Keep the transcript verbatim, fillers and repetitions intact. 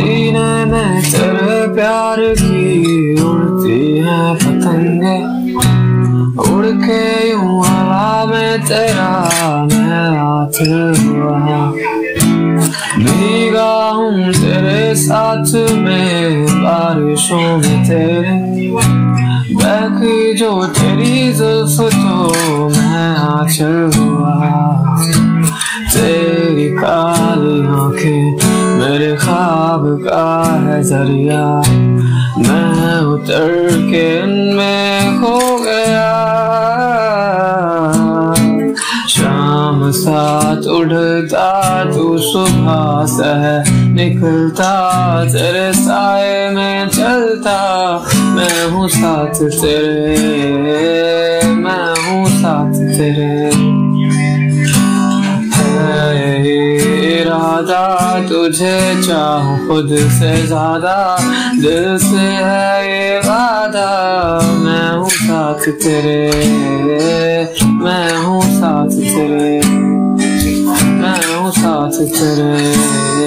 सीने में तेरे प्यार की उड़ती है पतंगे, उड़ के यूं हवा में तेरा मैं हाथ हुआ। भीगा हूँ तेरे साथ में बारिशों में तेरे, बहकी जो तेरी जुल्फ तो मैं आंचल हुआ। तेरी काली आंखें मेरे ख्वाब का है जरिया, मैं उतर के इनमें खो गया। शाम साथ उड़ता तू सुबह से निकलता, तेरे साए में चलता मैं हूँ साथ तेरे, मैं हूँ साथ तेरे। इरादा तुझे चाहूं खुद से ज्यादा, दिल से है ये वादा मैं हूँ साथ तेरे, मैं हूँ साथ तेरे, मैं हूँ साथ तेरे।